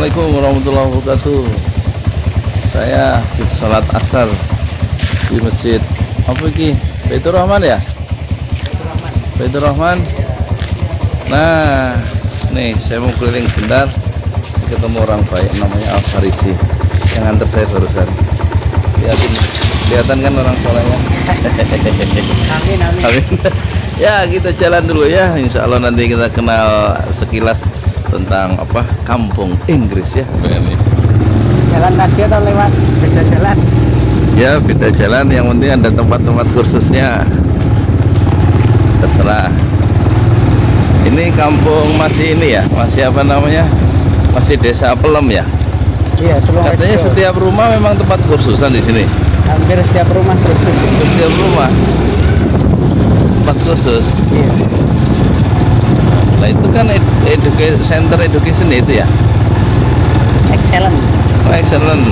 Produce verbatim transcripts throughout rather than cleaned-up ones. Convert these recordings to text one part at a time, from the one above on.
Assalamualaikum warahmatullahi wabarakatuh. Saya di sholat asar di masjid apa ini? Baitur Rahman ya? Baitur Rahman. Baitur Rahman. Nah, nih saya mau keliling bentar, ketemu orang baik namanya Al Farisi yang antar saya barusan. Lihatin, kelihatan kan orang solehnya. Amin, amin. Amin. Ya, kita jalan dulu ya. Insya Allah nanti kita kenal sekilas tentang apa kampung Inggris ya. Ini. Jalan kaki atau lewat beda jalan? Ya beda jalan, yang penting ada tempat-tempat kursusnya. Terserah. Ini kampung masih ini ya, masih apa namanya? Masih desa Pelem ya. Iya, Tulung Katanya Rejo. setiap rumah memang tempat kursusan di sini. Hampir setiap rumah kursus. Setiap rumah tempat kursus. Iya. Nah itu kan ed- educa- center education itu ya. Excellent. Oh, excellent.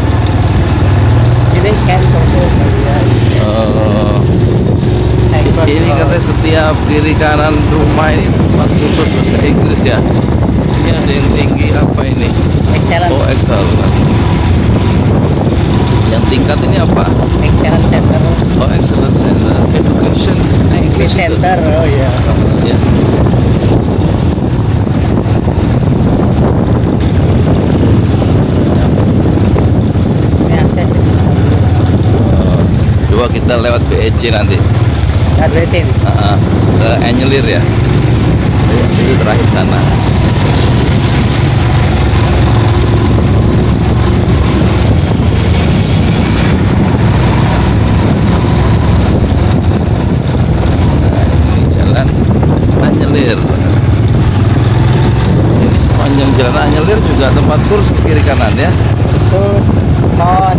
Ini kan kursus. Oh, ini katanya setiap kiri kanan rumah ini tempat kursus bahasa Inggris ya. Ini ada yang tinggi apa ini? Excellent. Oh, excellent. Yang tingkat ini apa? Excellent Center. Oh, excellent center education English itu. Center. Oh iya. Ya. Ini akses. Oh, coba kita lewat B E C nanti. Adresin. Ah, ah, ke Anyelir ya. Itu terakhir sana. Nah, ini jalan Anyelir. Ini sepanjang jalan Anyelir juga tempat kursus kiri kanan ya. Terus kos.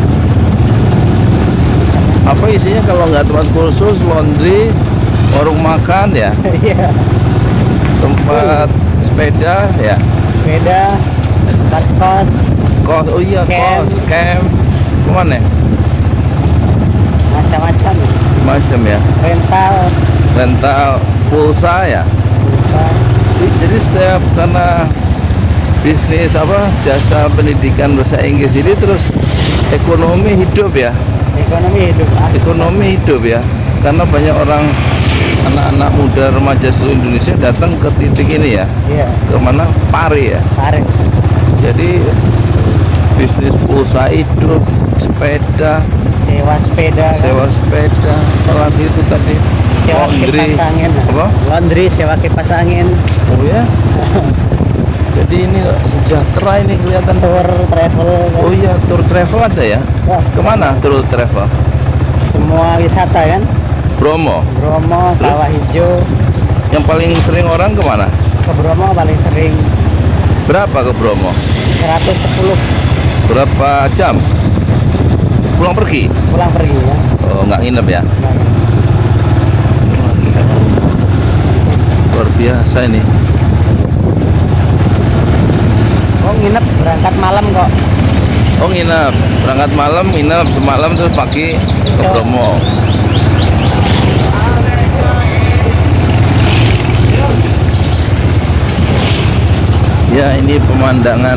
Apa isinya kalau nggak tempat kursus, laundry, warung makan ya, Iya. tempat sepeda ya, Sepeda. Tempat kos. kos, oh iya Camp. kos, camp, kemana ya? Macam-macam. Macam ya, Rental. rental pulsa ya. Bisa. Jadi setiap karena bisnis apa jasa pendidikan bahasa Inggris ini terus ekonomi hidup ya, Ekonomi hidup. asli. ekonomi hidup ya, karena banyak orang anak-anak muda remaja seluruh Indonesia datang ke titik ini ya, Iya. ke mana Pari ya. Tarik. Jadi bisnis pulsa hidup, sepeda, Sewa sepeda. kan? sewa sepeda, apalagi itu tadi Sewa laundry, kipas angin. apa? Laundry, sewa kipas angin. Oh ya. Jadi ini sejahtera ini kelihatan. Tour travel. kan? Oh iya, tour travel ada ya? Wah, Kemana tour travel? semua wisata kan? Bromo. Bromo, Terus? Kawah Hijau. Yang paling sering orang kemana? Ke Bromo paling sering Berapa ke Bromo? seratus sepuluh Berapa jam? Pulang pergi? pulang pergi ya. Oh, nggak nginep ya? Nah, Masya Allah. Luar biasa ini. oh nginep berangkat malam kok. Oh nginep, berangkat malam, nginep semalam terus pagi ke Bromo. Ya ini pemandangan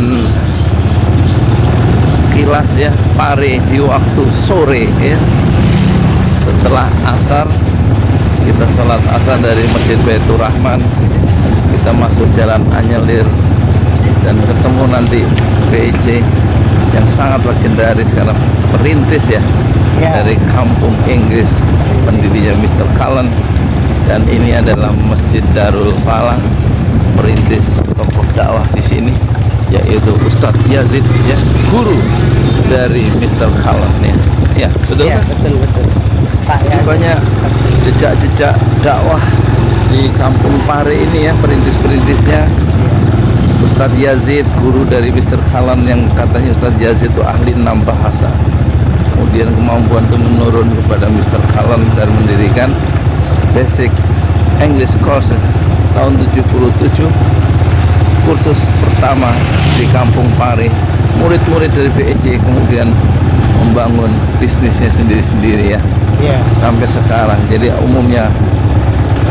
sekilas ya Pari di waktu sore ya. Setelah asar kita sholat asar dari Masjid Baitur Rahman, kita masuk jalan Anyelir dan ketemu nanti B E C yang sangat legendaris karena perintis ya, Ya. dari kampung Inggris, pendirinya mister Cullen. Dan ini adalah Masjid Darul Falah, perintis tokoh dakwah di sini yaitu Ustadz Yazid ya, guru dari mister Cullen ya. Ya, betul Iya, kan? betul betul. Pak Jadi ya. banyak jejak-jejak dakwah di kampung Pari ini ya, perintis-perintisnya. Ustadz Yazid, guru dari mister Cullen, yang katanya Ustadz Yazid itu ahli enam bahasa. Kemudian kemampuan itu menurun kepada mister Cullen dan mendirikan Basic English Course tahun tujuh puluh tujuh, kursus pertama di kampung Pari. Murid-murid dari B E C kemudian membangun bisnisnya sendiri-sendiri ya, Iya. sampai sekarang. Jadi umumnya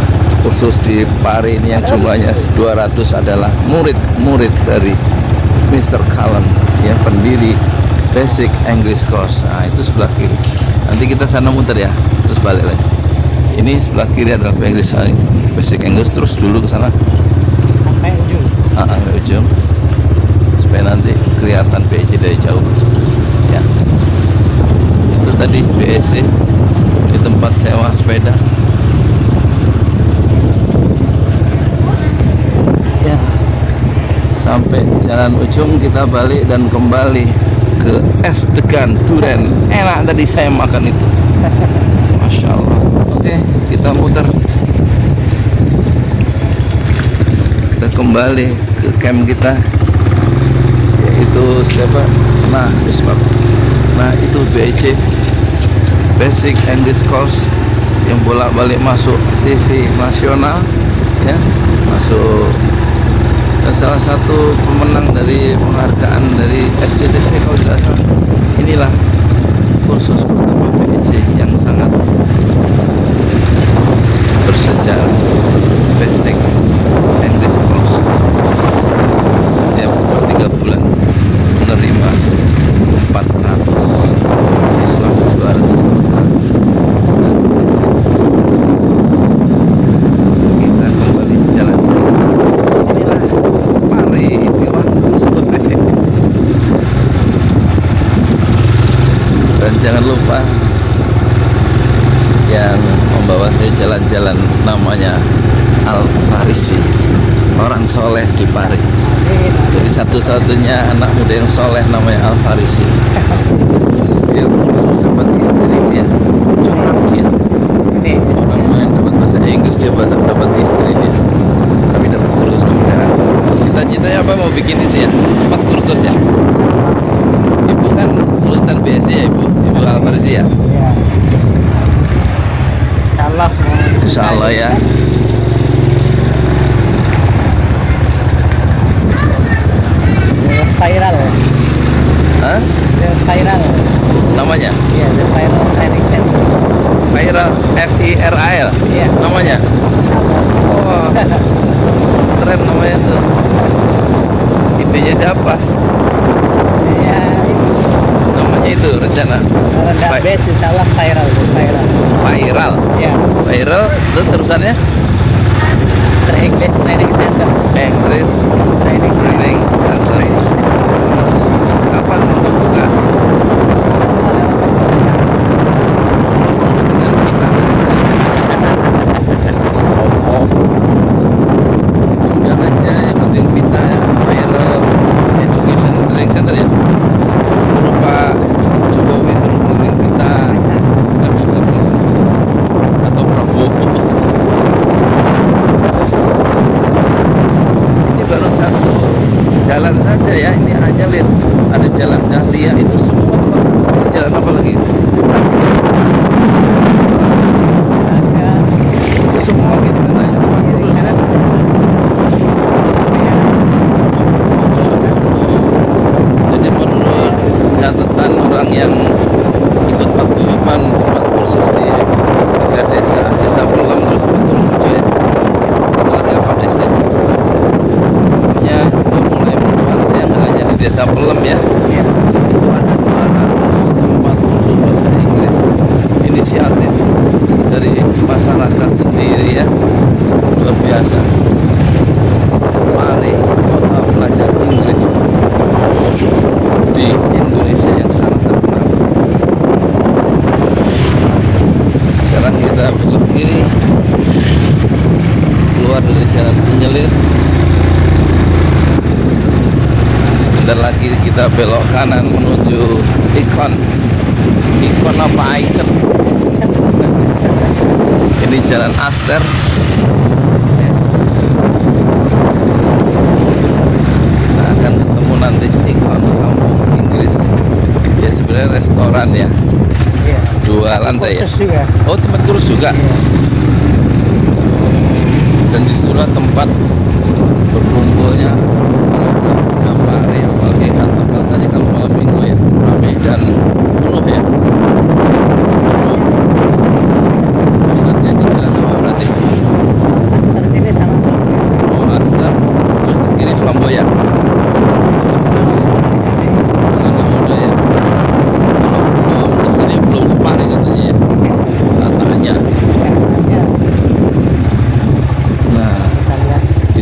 kursus di Pari ini yang jumlahnya dua ratus adalah murid-murid dari mister Cullen, ya, pendiri Basic English Course. Nah, itu sebelah kiri. Nanti kita sana muter ya, terus balik lagi. Ini sebelah kiri adalah English, Basic English, terus dulu ke sana Sampai ujung. ah, sampai ujung, supaya nanti kelihatan B E C dari jauh. Ya, itu tadi B E C di tempat sewa sepeda. Ya, sampai jalan ujung kita balik dan kembali ke es degan Duren. Enak tadi saya makan itu, masya Allah. Oke, kita muter, kita kembali ke camp kita, yaitu siapa? Nah, Isbab. Nah, itu B E C Basic English Course yang bolak-balik masuk T V nasional, ya, masuk. Dan salah satu pemenang dari penghargaan dari S C T V kalau tidak salah. Inilah kursus pertama B E C yang sangat bersejarah, Basic English Course. Setiap tiga bulan menerima empat ratus siswa, dua ratus peserta. Kita kembali jalan-jalan. Inilah Pare di waktu sore. Dan jangan lupa yang membawa saya jalan-jalan namanya Al Farisi, orang soleh di Pare. Jadi satu-satunya anak muda yang soleh namanya Al Farisi. Dia kursus dapat istri, dia curang, dia Ini orang main dapat bahasa Inggris, dia dapat dapat istri dia, tapi dapat kursus juga. Cita-citanya apa, mau bikin itu ya, tempat kursus ya. Ibu kan lulusan B S C ya, ibu ibu Al Farisi ya. ya. Insyaallah mau Insya Allah ya. The viral. Hah? The viral. Namanya Iya, the viral training center. Viral, F I R A L Iya. namanya. Oh, keren namanya tuh. Idenya siapa? Ya, itu. Namanya itu rencana Kalau nggak Vi- base, insyaallah viral, the viral. viral. Ya, Viral itu terusannya the English training center. English Training Training Center. Kapan mau buka? Dengan kita dari sana. Oh, udah aja, yang penting kita ya, Viral Education Training Center ya. Suruh Pak Jokowi suruh penting kita atau Prabowo. Ini baru satu jalan saja ya, ini hanya lihat ada jalan Dahlia, itu semua tempat. Jalan apa lagi? Ada Itu semua gini kan hanya tempat kiri kursus ya. kanan. Jadi menurut catatan orang yang ikut paguyuban tempat kursus di tiga desa, desa Pelem terus Patulmujo ya. Lagi apa desanya? Pokoknya udah mulai meluas ya, nggak hanya di desa Pelem ya. Ya. Itu ada dua ratus tempat kursus bahasa Inggris. Inisiatif dari masyarakat sendiri ya, luar biasa. Mari kota pelajar Inggris di Indonesia yang sangat terkenal. Sekarang kita belok kiri, keluar dari jalan penyelir. Sebentar lagi kita belok kanan menuju Ikon. Ikon apa Icon? Ini jalan Aster. Kita akan ketemu nanti Ikon Kampung Inggris. Ya sebenarnya restoran ya, Iya. dua lantai ya. Khusus juga. Oh, tempat kursus juga. Iya. Dan disitulah tempat berkumpulnya apa ya, apalagi kata-katanya kalau malam minggu ya ramai dan penuh ya. Penuh. Pusatnya di jalan apa berarti? Terus ini sama sama. Oh, Aster, terus ke kiri Flamboyan.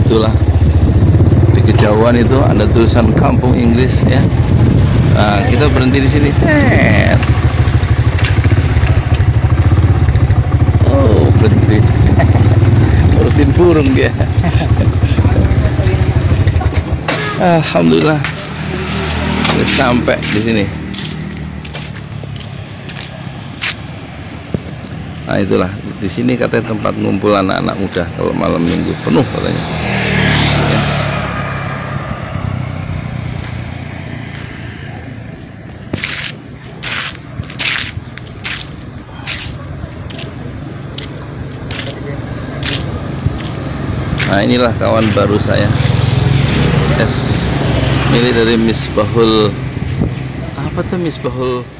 itulah di kejauhan itu ada tulisan Kampung Inggris ya. Nah, kita berhenti di sini. Set. Oh, berhenti. Urusin burung dia. Alhamdulillah udah sampai di sini. Nah, itulah di sini katanya tempat ngumpul anak-anak muda kalau malam minggu, penuh katanya. Ya. Nah, inilah kawan baru saya, es milik dari Misbahul, apa tuh Misbahul